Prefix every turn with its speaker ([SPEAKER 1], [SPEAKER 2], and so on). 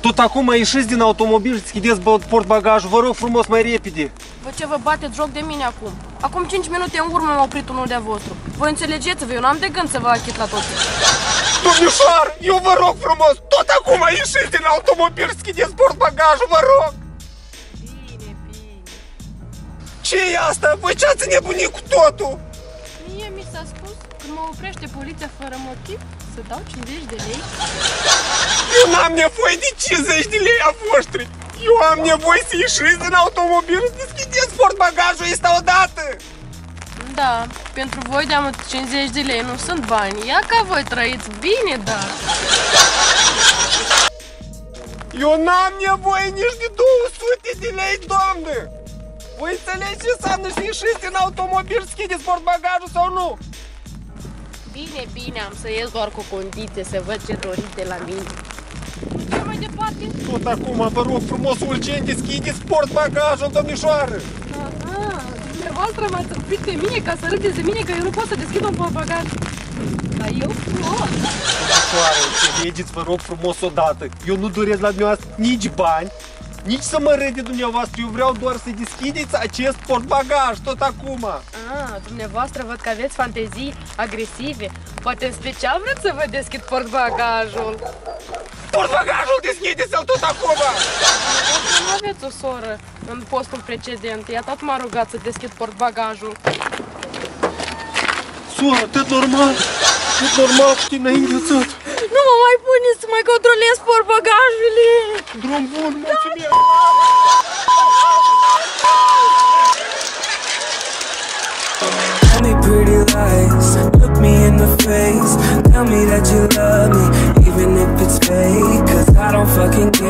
[SPEAKER 1] Tot acum ieșiți din automobil și deschideți portbagajul. Vă rog frumos, mai repede.
[SPEAKER 2] Vă ce vă bateți joc de mine acum? Acum 5 minute în urmă m-a oprit unul de-a vostru. Voi înțelegeți-vă, eu n-am de gând să vă achit la toți.
[SPEAKER 1] Domnișoară, eu vă rog frumos, tot acum ieșiți din automobil și deschideți portbagajul, vă rog.
[SPEAKER 2] Bine, bine.
[SPEAKER 1] Ce e asta? Voi ce ați nebunit cu totul?
[SPEAKER 2] Mie mi s-a spus, când mă oprește poliția fără motiv, să dau 50 de lei.
[SPEAKER 1] Eu n-am nevoie de 50 de lei a voștri. Eu am nevoie să ieșiți din automobil și deschideți portbagajul ăsta odată.
[SPEAKER 2] Da, pentru voi de 50 de lei nu sunt bani. Ia ca voi trăiți bine, da.
[SPEAKER 1] Eu n-am nevoie nici de 200 de lei, doamnă. Voi înțelegeți ce înseamnă să ieșiți din automobil, deschideți portbagajul sau nu?
[SPEAKER 2] Bine, bine, am să ies doar cu condiție, să văd ce doriți de la mine. Ce mai departe?
[SPEAKER 1] Tot acum, vă rog frumos, urgent, deschideți portbagajul, domnișoară.
[SPEAKER 2] Aha, dumneavoastră m-ați oprit pe mine ca să râdeți de mine că eu nu pot să deschid un portbagaj. Dar eu pot.
[SPEAKER 1] Domnișoară, înțelegeți, vă rog frumos odată. Eu nu doresc la dumneavoastră nici bani, nici să mă râd de dumneavoastră. Eu vreau doar să deschideți acest portbagaj, tot acum.
[SPEAKER 2] Dumneavoastră văd că aveți fantezii agresive. Poate în special vreți să vă deschid portbagajul.
[SPEAKER 1] Portbagajul deschideți-l tot acum!
[SPEAKER 2] Nu aveți o soră în postul precedent. Ea tot m-a rugat să deschid portbagajul.
[SPEAKER 1] Soră, tot normal? Tot normal, că te-ai înghețat.
[SPEAKER 2] Nu mă mai pune să mai controlez portbagajele.
[SPEAKER 1] Drum bun, mulțumesc!
[SPEAKER 3] Tell me pretty lies, look me in the face. Tell me that you love me, even if it's fake. Cause I don't fucking care.